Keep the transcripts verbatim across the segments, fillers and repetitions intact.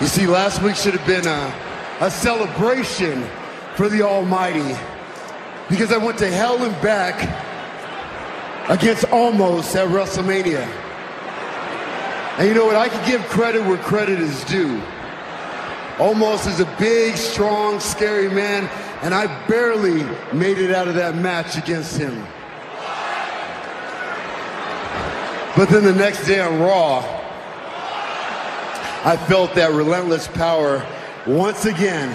You see, last week should have been a, a celebration for the Almighty, because I went to hell and back against Omos at WrestleMania. And you know what? I can give credit where credit is due. Omos is a big, strong, scary man, and I barely made it out of that match against him. But then the next day on Raw, I felt that relentless power once again.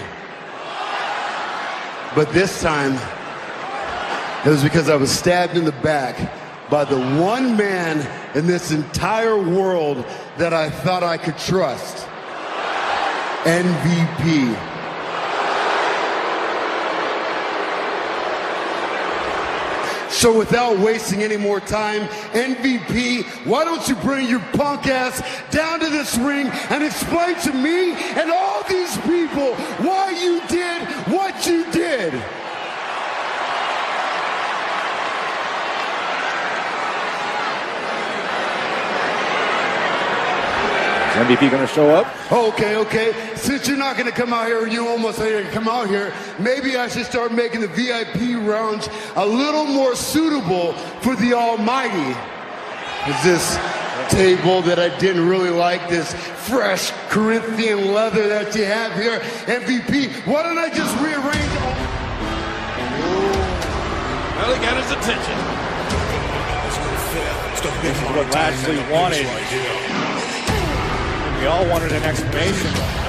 But this time, it was because I was stabbed in the back by the one man in this entire world that I thought I could trust. M V P. So without wasting any more time, M V P, why don't you bring your punk ass down to this ring and explain to me and all these people why you did what you did? M V P gonna show up? Okay, okay. Since you're not gonna come out here, you almost ain't gonna come out here, maybe I should start making the V I P lounge a little more suitable for the Almighty. Is this table that I didn't really like, this fresh Corinthian leather that you have here? M V P, why don't I just rearrange all... Well, he got his attention. This is what Lashley wanted. We all wanted an explanation.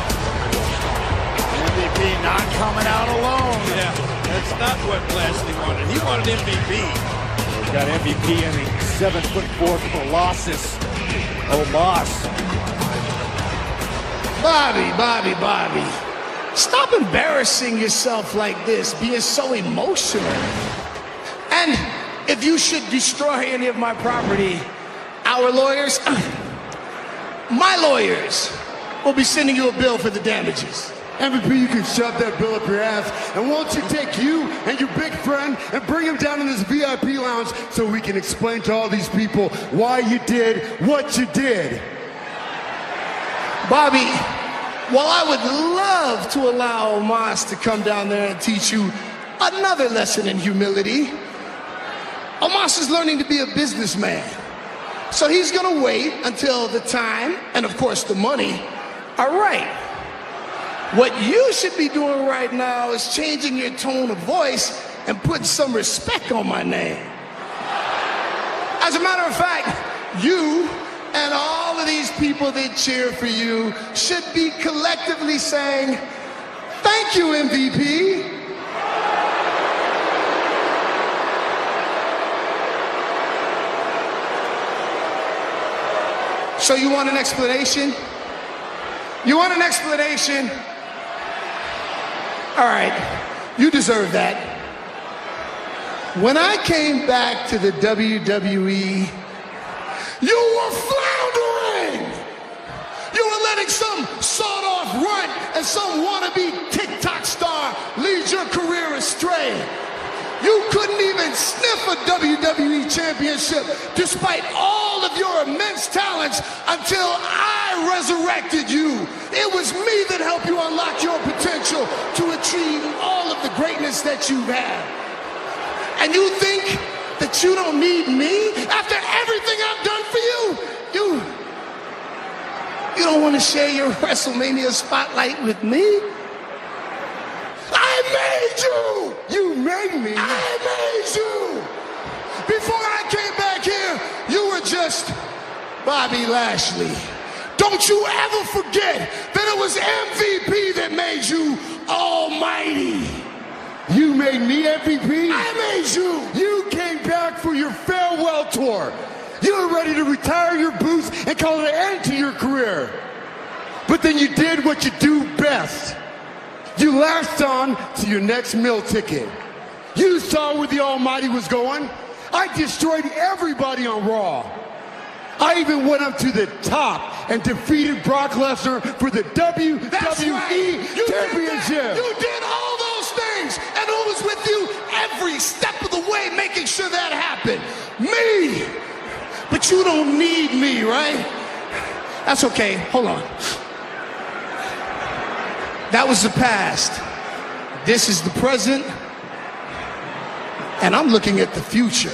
M V P not coming out alone. Yeah, that's not what Lashley wanted. He wanted M V P. We've got M V P and the seven foot four Colossus. Omos. Bobby, Bobby, Bobby. Stop embarrassing yourself like this, being so emotional. And if you should destroy any of my property, our lawyers, my lawyers, will be sending you a bill for the damages. M V P, you can shove that bill up your ass, and won't you take you and your big friend and bring him down in this V I P lounge so we can explain to all these people why you did what you did? Bobby, while I would love to allow Omos to come down there and teach you another lesson in humility, Omos is learning to be a businessman. So he's gonna wait until the time, and of course the money, are right. What you should be doing right now is changing your tone of voice and putting some respect on my name. As a matter of fact, you and all of these people that cheer for you should be collectively saying, thank you, M V P. So you want an explanation? You want an explanation? All right, you deserve that. When I came back to the W W E, you were floundering. You were letting some sawed-off runt and some wannabe TikTok star lead your career astray. You couldn't even sniff a W W E championship despite all of your immense talents until I resurrected you. It was me that helped you unlock your potential to achieve all of the greatness that you have. And you think that you don't need me after everything I've done for you? You, you don't want to share your WrestleMania spotlight with me? I made you! You made me? I made you! Before I came back here, you were just Bobby Lashley. Don't you ever forget that it was M V P that made you Almighty. You made me M V P? I made you! You came back for your farewell tour. You were ready to retire your boots and call it an end to your career. But then you did what you do best. You latched on to your next meal ticket. You saw where the Almighty was going. I destroyed everybody on Raw. I even went up to the top and defeated Brock Lesnar for the W W E That's right. You Championship. Did you did all those things, and who was with you every step of the way making sure that happened? Me! But you don't need me, right? That's okay. Hold on. That was the past. This is the present. And I'm looking at the future.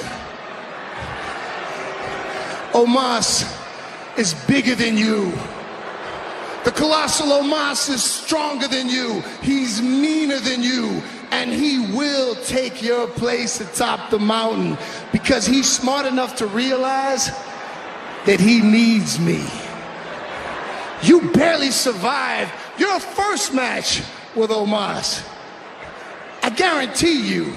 Omos is bigger than you. The colossal Omos is stronger than you. He's meaner than you. And he will take your place atop the mountain because he's smart enough to realize that he needs me. You barely survived your first match with Omos. I guarantee you.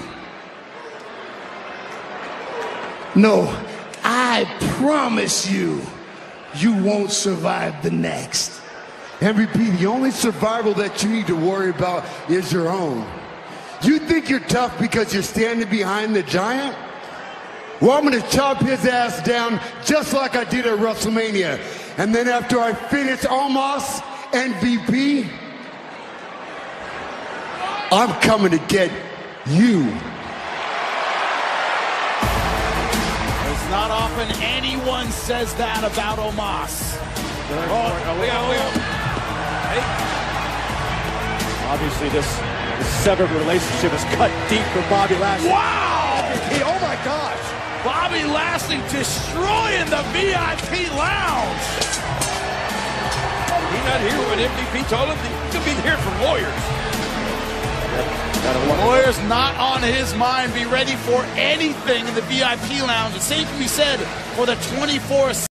No, I promise you, you won't survive the next. M V P, the only survival that you need to worry about is your own. You think you're tough because you're standing behind the giant? Well, I'm going to chop his ass down just like I did at WrestleMania. And then after I finish Omos M V P, I'm coming to get you. It's not often anyone says that about Omos. Oh, we got, we got. Hey. Obviously, this, this severed relationship is cut deep for Bobby Lashley. Wow! Hey, oh my gosh! Bobby Lashley destroying the V I P lounge. He not here when M V P told him he's gonna be here for Warriors. Warriors not on his mind. Be ready for anything in the V I P lounge. The same can be said for the twenty-four